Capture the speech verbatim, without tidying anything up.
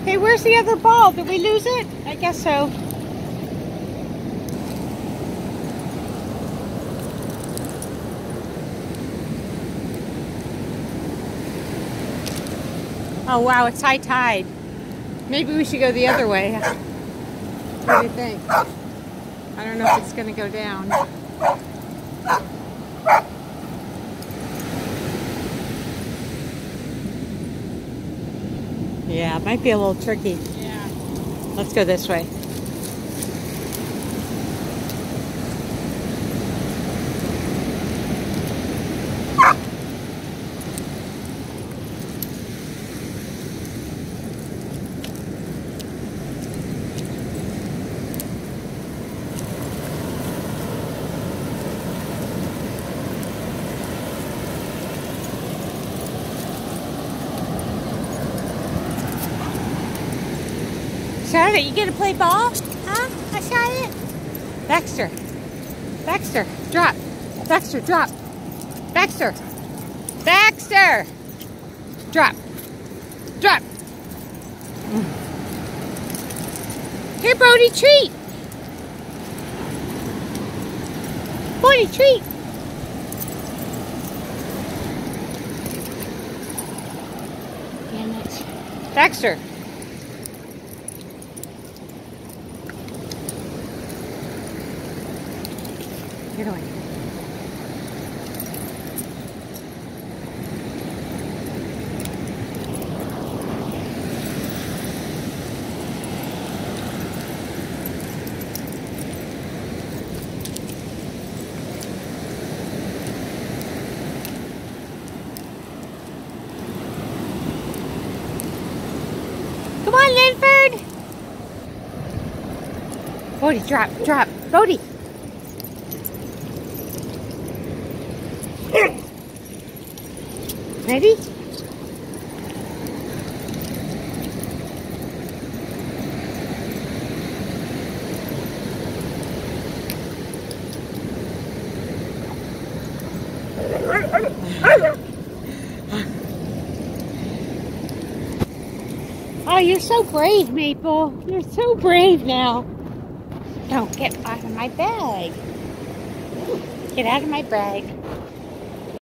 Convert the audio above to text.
Okay, where's the other ball? Did we lose it? I guess so. Oh wow, it's high tide. Maybe we should go the other way. What do you think? I don't know if it's going to go down. Yeah, it might be a little tricky. Yeah. Let's go this way. Charlotte, you gonna play ball? Huh? I shot it. Baxter. Baxter, drop. Baxter, drop. Baxter. Baxter. Drop. Drop. Here, Brody, treat. Brody, treat. Damn it. Baxter. Get away. Come on, Linford! Bodie, drop, drop. Bodie! Ready? Oh, you're so brave, Maple. You're so brave now. Don't get out of my bag. Get out of my bag.